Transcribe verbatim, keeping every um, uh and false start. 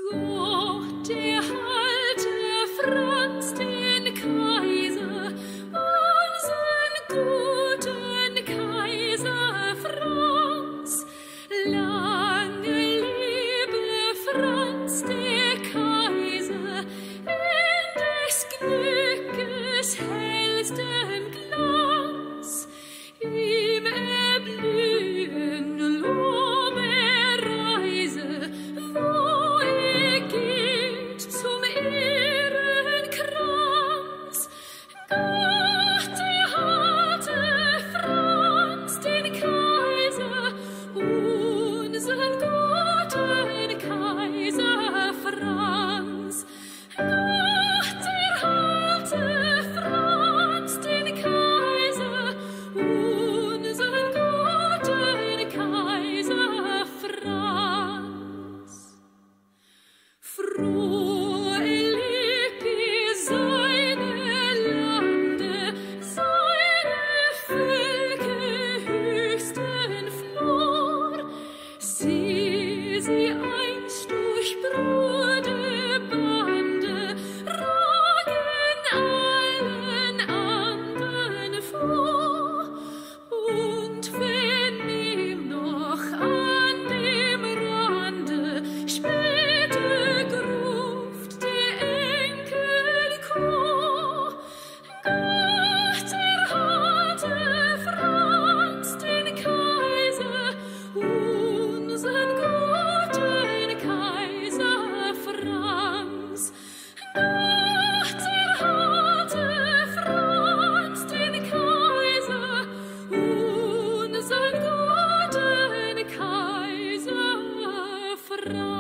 Gott erhalte Franz den Kaiser, unseren guten Kaiser Franz. Lange lebe Franz der Kaiser, in des Glückes hellstem Glanz. Ihm erblühen Lob erreise, wo er geht zum Ehrenkranz. Gott erhalte Franz den Kaiser, unseren guten Kaiser Franz. Gott erhalte Franz den Kaiser, unseren guten Kaiser Franz. Froh erleb ihr seine Lande, seine Völker höchsten Flor. Sieh sie einst durch Bruderbande, ragen allen anderen vor. Und vernehm noch an dem Rande späte Gruft der Enkelchor. Gott erhalte Franz den Kaiser, unseren guten Kaiser Franz. Gott erhalte Franz den Kaiser, unseren guten Kaiser Franz.